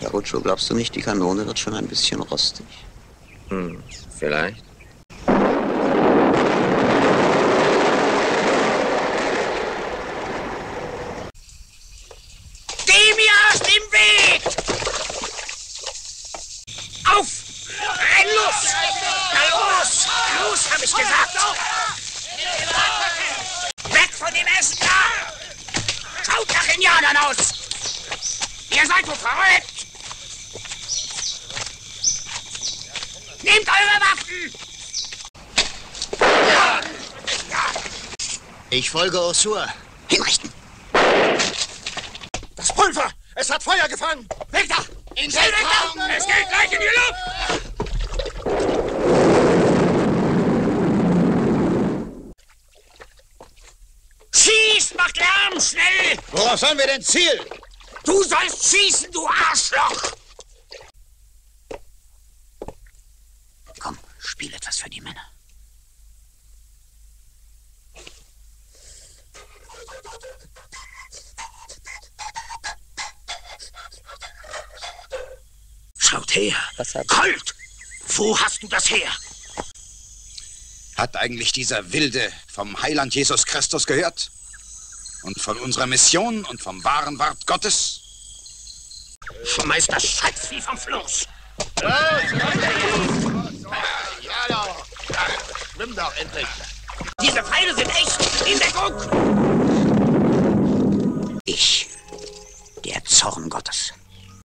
Herr Ocho, glaubst du nicht, die Kanone wird schon ein bisschen rostig? Vielleicht. Geh mir aus dem Weg! Auf! Renn los! Na los! Los, hab ich gesagt! Weg von dem Essen da! Schaut nach Indianern aus! Ihr seid wohl verrückt! Nehmt eure Waffen! Ich folge Ursur. Hinrichten! Das Pulver! Es hat Feuer gefangen! Weg da! In Deckung! Es geht gleich in die Luft! Schießt, macht Lärm, schnell! Worauf sollen wir denn zielen? Du sollst schießen, du Arschloch! Komm, spiel etwas für die Männer. Schaut her! Colt! Wo hast du das her? Hat eigentlich dieser Wilde vom Heiland Jesus Christus gehört? Und von unserer Mission und vom wahren Wort Gottes? Schmeiß das Scheißvieh vom Floß! Ja doch! Schwimm doch endlich! Diese Pfeile sind echt! In Deckung! Ich, der Zorngott